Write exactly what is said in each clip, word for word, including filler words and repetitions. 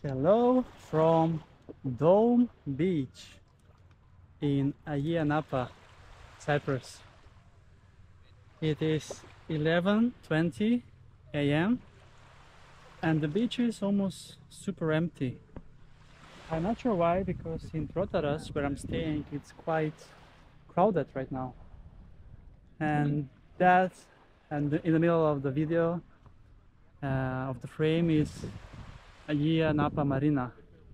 Hello from Dome Beach in AYIA NAPA, Cyprus. It is eleven twenty a m and the beach is almost super empty. I'm not sure why, because in Trotaras, where I'm staying, it's quite crowded right now. And that, and in the middle of the video, uh, of the frame, is AYIA NAPA Marina.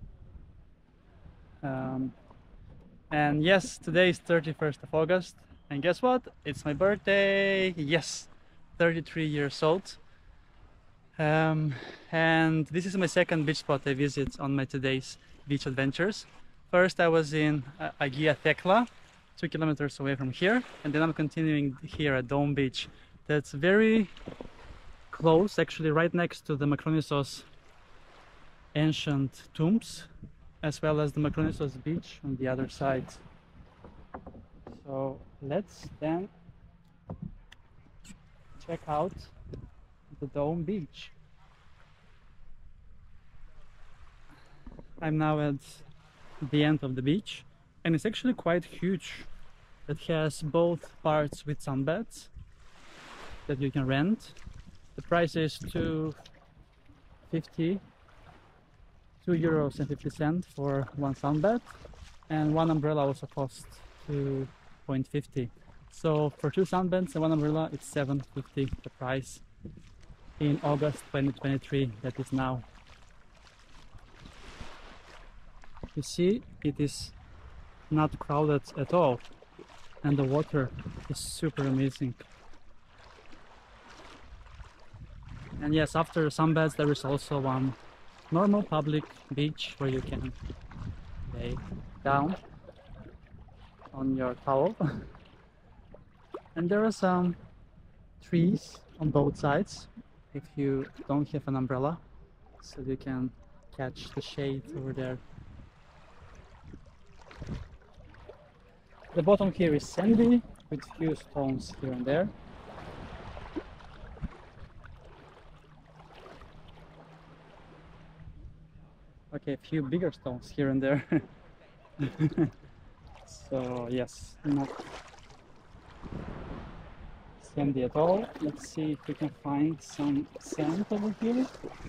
Um, and yes, today is thirty-first of August, and guess what? It's my birthday! Yes! thirty-three years old. Um, and this is my second beach spot I visit on my today's beach adventures. First I was in uh, Ayia Thekla, two kilometers away from here, and then I'm continuing here at Dome Beach. That's very close, actually right next to the Makronisos ancient tombs, as well as the Makronisos Beach on the other side. So let's then check out the Dome Beach. I'm now at the end of the beach, and it's actually quite huge. It has both parts with sunbeds that you can rent. The price is two fifty, two euros and fifty cents for one sunbed, and one umbrella also costs two point fifty. So for two sunbeds and one umbrella, it's seven fifty the price in August twenty twenty-three, that is now. You see, it is not crowded at all, and the water is super amazing. And yes, after sunbeds there is also one normal public beach where you can lay down on your towel. And there are some trees on both sides if you don't have an umbrella, so you can catch the shade over there. The bottom here is sandy with few stones here and there. Okay, a few bigger stones here and there. So yes, not sandy at all. Let's see if we can find some sand over here.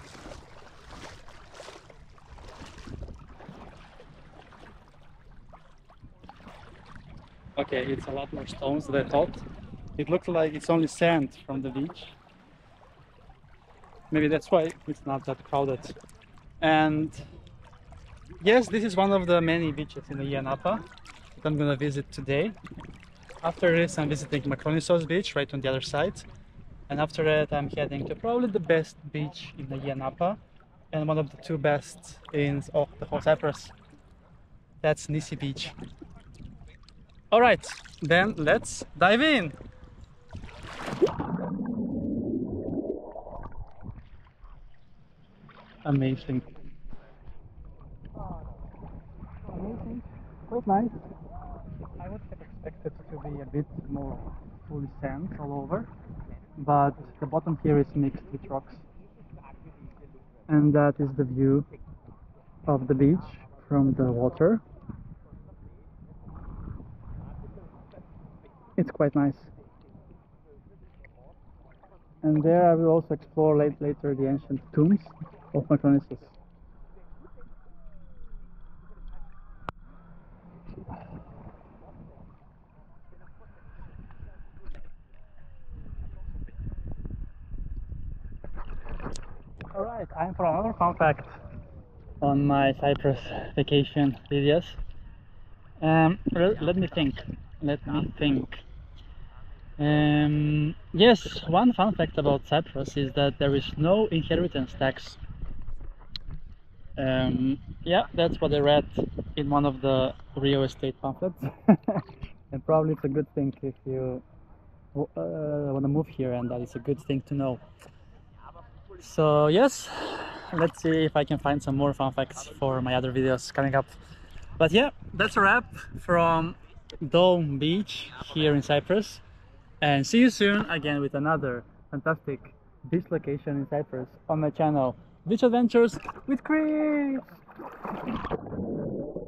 Okay, it's a lot more stones than I thought. It looks like it's only sand from the beach. Maybe that's why it's not that crowded. And yes, this is one of the many beaches in Ayia Napa that I'm gonna visit today. After this, I'm visiting Makronisos Beach right on the other side. And after that, I'm heading to probably the best beach in Ayia Napa and one of the two best in oh, the whole Cyprus. That's Nisi Beach. Alright, then let's dive in! Amazing. Amazing, quite nice. I would have expected it to be a bit more fully sand all over, but the bottom here is mixed with rocks. And that is the view of the beach from the water. It's quite nice. And there I will also explore late, later the ancient tombs of Makronisos. Alright, time for another fun fact on my Cyprus vacation videos. Um, let me think. Let me think. Um, yes, one fun fact about Cyprus is that there is no inheritance tax. Um, yeah, that's what I read in one of the real estate pamphlets. And probably it's a good thing if you uh, want to move here, and that is a good thing to know. So yes, let's see if I can find some more fun facts for my other videos coming up. But yeah, that's a wrap from Dome Beach here in Cyprus, and see you soon again with another fantastic beach location in Cyprus on my channel. Beach Adventures with Chris!